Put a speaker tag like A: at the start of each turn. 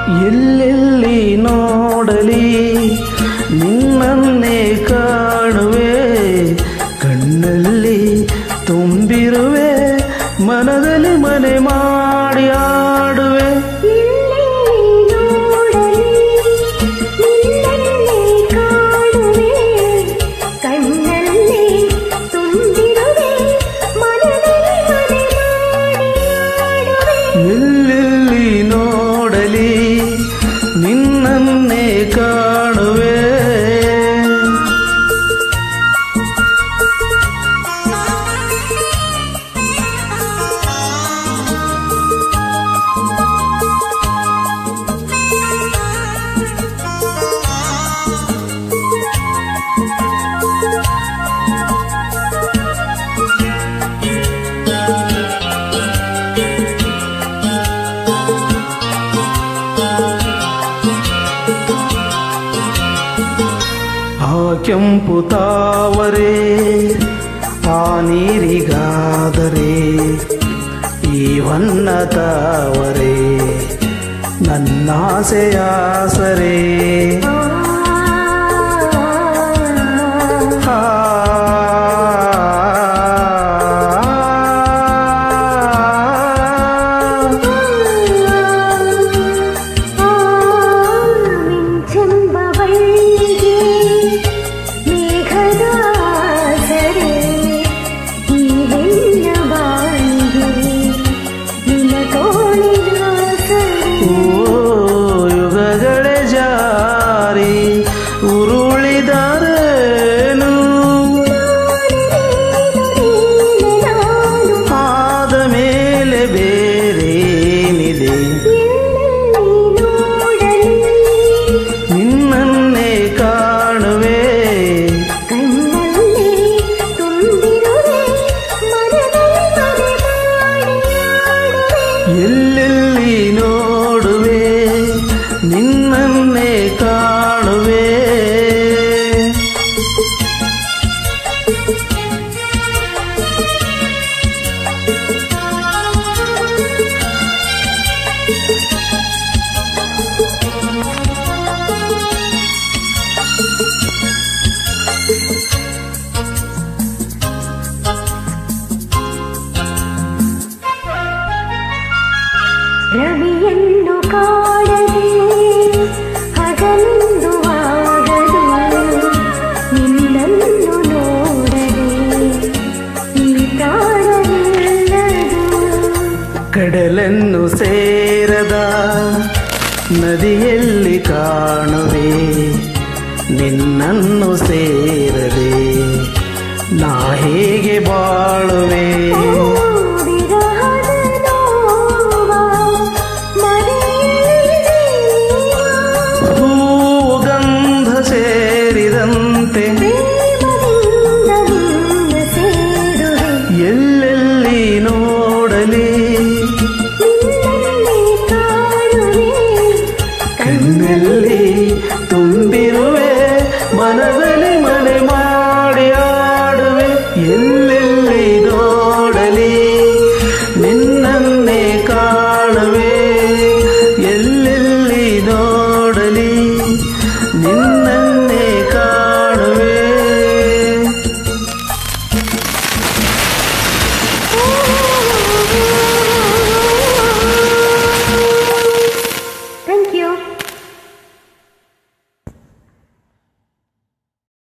A: ಎಲ್ಲೆಲ್ಲಿ ನೋಡಲಿ ನಿನ್ನನ್ನೇ ಕಾಣುವೆ, ಕಣ್ಣಲ್ಲಿ ತುಂಬಿರುವೆ, ಮನದಲ್ಲಿ ಮನೆ ಮಾಡಿ ಆಡುವೆ. ಎಲ್ಲೆಲ್ಲಿ ನೋಡಲಿ ನಿನ್ನನ್ನೇ ಕಾಣುವೆ. ಆ ಕೆಂಪು ತಾವರೆ ಆ ನೀರಿಗಾದರೆ, ಈ ಹೊನ್ನ ತಾವರೆ ನನ್ನಾಸೆಯಾಸರೆ. ಯುಗಗಳೇ ಜಾರಿ ಉರುಳಿದರೇನು, ಆದ ಮೇಲೆ ಬೇರೇನಿದೆ. ನಿನ್ನನ್ನೇ ಕಾಣುವೆ, ಎಲ್ಲೆಲ್ಲಿ ನೋಡುವೆ ನಿನ್ನನ್ನೇ ಕಾಣುವೆ.
B: ರವಿಯನ್ನು ಕಾಣದೆ ಹಗಲೆಂದು ಆಗದು, ನಿನ್ನನ್ನು ನೋಡದೆ ಈ ಪ್ರಾಣವಿಲ್ಲದು.
A: ಕಡಲನ್ನು ಸೇರದ ನದಿಯಲ್ಲಿ ಕಾಣುವೆ, ನಿನ್ನನ್ನು ಸೇರದೆ ನಾ ಹೇಗೆ ಬಾಳುವೆ.